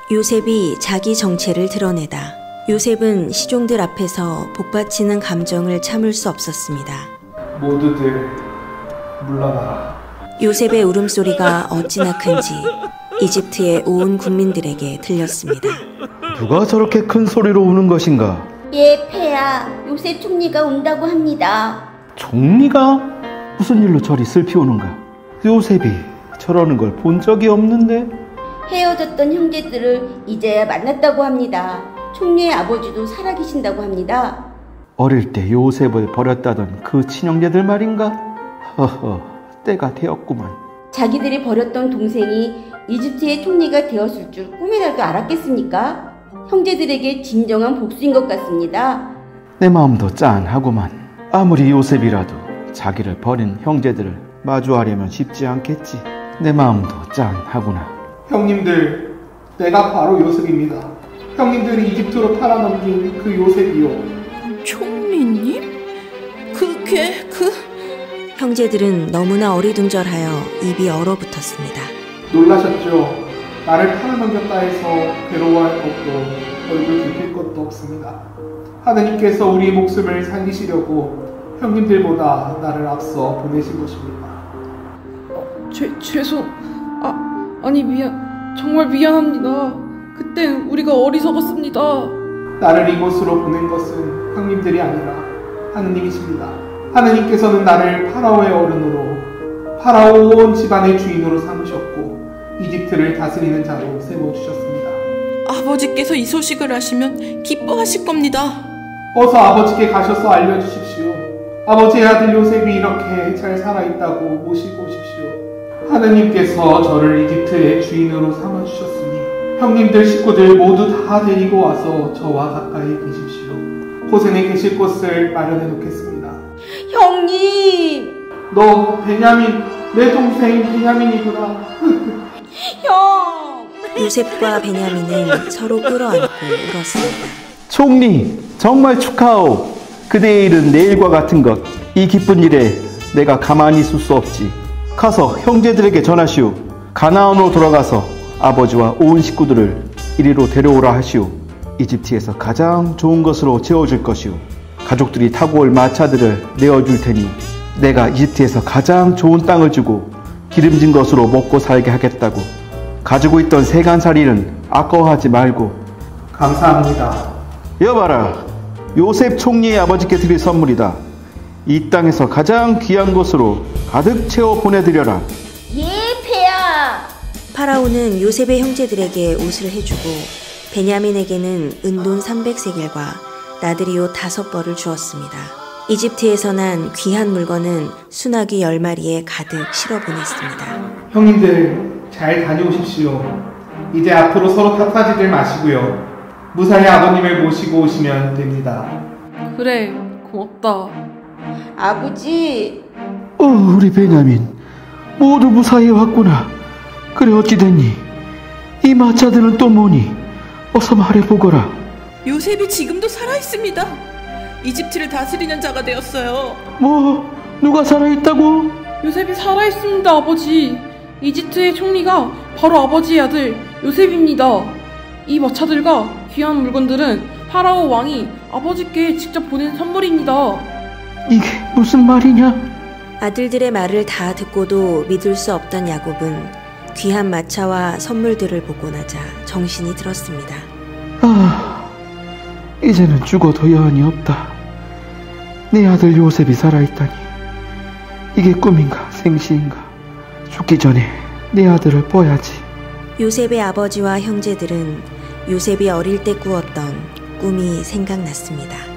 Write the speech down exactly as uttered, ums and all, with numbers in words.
요셉이 자기 정체를 드러내다. 요셉은 시종들 앞에서 복받치는 감정을 참을 수 없었습니다. 모두들 물러나라. 요셉의 울음소리가 어찌나 큰지 이집트의 온 국민들에게 들렸습니다. 누가 저렇게 큰 소리로 우는 것인가? 예, 폐하. 요셉 총리가 온다고 합니다. 총리가? 무슨 일로 저리 슬피 우는가? 요셉이 저러는 걸 본 적이 없는데? 헤어졌던 형제들을 이제야 만났다고 합니다. 총리의 아버지도 살아계신다고 합니다. 어릴 때 요셉을 버렸다던 그 친형제들 말인가? 허허, 때가 되었구만. 자기들이 버렸던 동생이 이집트의 총리가 되었을 줄 꿈에라도 알았겠습니까? 형제들에게 진정한 복수인 것 같습니다. 내 마음도 짠하구만. 아무리 요셉이라도 자기를 버린 형제들을 마주하려면 쉽지 않겠지. 내 마음도 짠하구나. 형님들, 내가 바로 요셉입니다. 형님들이 이집트로 팔아넘긴 그 요셉이요. 총리님? 그게 그... 형제들은 너무나 어리둥절하여 입이 얼어붙었습니다. 놀라셨죠? 나를 팔아넘겼다 해서 괴로워할 것도 얼굴 붉힐 것도 없습니다. 하느님께서 우리 목숨을 살리시려고 형님들보다 나를 앞서 보내신 것입니다. 죄, 죄송... 아, 아니 미안... 정말 미안합니다. 그땐 우리가 어리석었습니다. 나를 이곳으로 보낸 것은 형님들이 아니라 하느님이십니다. 하느님께서는 나를 파라오의 어른으로 파라오 온 집안의 주인으로 삼으셨고 이집트를 다스리는 자로 세워주셨습니다. 아버지께서 이 소식을 아시면 기뻐하실 겁니다. 어서 아버지께 가셔서 알려주십시오. 아버지의 아들 요셉이 이렇게 잘 살아있다고 모시고 오십시오. 하느님께서 저를 이집트의 주인으로 삼아주셨으니 형님들 식구들 모두 다 데리고 와서 저와 가까이 계십시오. 고센에 계실 곳을 마련해 놓겠습니다. 형님! 너 베냐민, 내 동생 베냐민이구나. 형! 요셉과 베냐민은 서로 끌어안고 울었습니다. 총리, 정말 축하하오. 그대의 일은 내일과 같은 것. 이 기쁜 일에 내가 가만히 있을 수 없지. 가서 형제들에게 전하시오. 가나안으로 돌아가서 아버지와 온 식구들을 이리로 데려오라 하시오. 이집트에서 가장 좋은 것으로 채워줄 것이오. 가족들이 타고 올 마차들을 내어줄 테니 내가 이집트에서 가장 좋은 땅을 주고 기름진 것으로 먹고 살게 하겠다고. 가지고 있던 세간살이는 아까워하지 말고. 감사합니다. 여봐라, 요셉 총리의 아버지께 드릴 선물이다. 이 땅에서 가장 귀한 것으로 가득 채워 보내드려라. 예, 폐하! 파라오는 요셉의 형제들에게 옷을 해주고 베냐민에게는 은돈 삼백 세겔과 나들이 옷 다섯 벌을 주었습니다. 이집트에서 난 귀한 물건은 수나귀 열 마리에 가득 실어 보냈습니다. 형님들 잘 다녀오십시오. 이제 앞으로 서로 탓하지들 마시고요. 무사히 아버님을 모시고 오시면 됩니다. 그래, 고맙다. 아버지... 어, 우리 베냐민 모두 무사히 왔구나. 그래, 어찌 됐니? 이 마차들은 또 뭐니? 어서 말해보거라. 요셉이 지금도 살아있습니다. 이집트를 다스리는 자가 되었어요. 뭐? 누가 살아있다고? 요셉이 살아있습니다, 아버지. 이집트의 총리가 바로 아버지의 아들 요셉입니다. 이 마차들과 귀한 물건들은 파라오 왕이 아버지께 직접 보낸 선물입니다. 이게 무슨 말이냐? 아들들의 말을 다 듣고도 믿을 수 없던 야곱은 귀한 마차와 선물들을 보고 나자 정신이 들었습니다. 아, 이제는 죽어도 여한이 없다. 내 아들 요셉이 살아있다니. 이게 꿈인가 생시인가? 죽기 전에 내 아들을 꿔야지. 요셉의 아버지와 형제들은 요셉이 어릴 때 꾸었던 꿈이 생각났습니다.